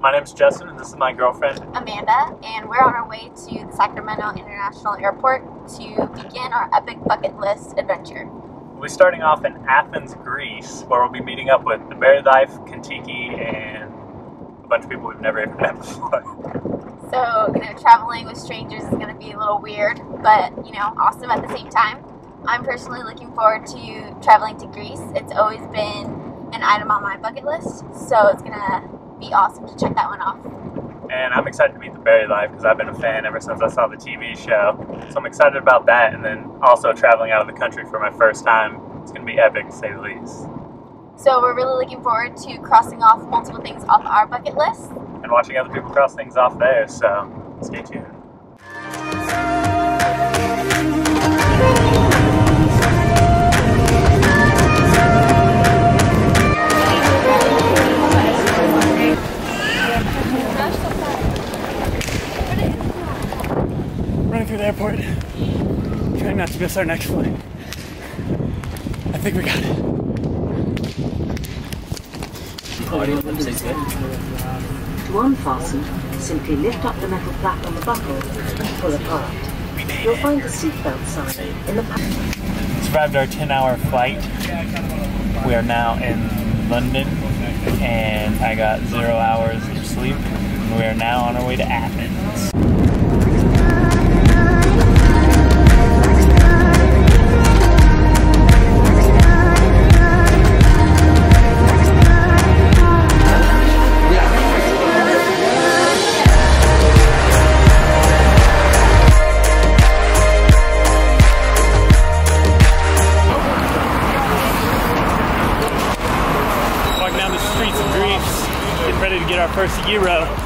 My name's Justin, and this is my girlfriend, Amanda, and we're on our way to the Sacramento International Airport to begin our epic bucket list adventure. We'll be starting off in Athens, Greece, where we'll be meeting up with the Berry Life, Contiki, and a bunch of people we've never even met before. So, traveling with strangers is going to be a little weird, but, awesome at the same time. I'm personally looking forward to traveling to Greece. It's always been an item on my bucket list, so it's going to be awesome to check that one off. And I'm excited to meet the Berry Life because I've been a fan ever since I saw the TV show. So I'm excited about that, and then also traveling out of the country for my first time. It's going to be epic, to say the least. So we're really looking forward to crossing off multiple things off our bucket list. And watching other people cross things off there, so stay tuned. Running through the airport, trying not to miss our next flight. I think we got it. To unfasten, simply lift up the metal flap on the buckle and pull apart. You'll find the seatbelt sign in the pack. Survived our 10-hour flight. We are now in London, and I got 0 hours of sleep. And we are now on our way to Athens. Walking down the streets of Greece, getting ready to get our first gyro.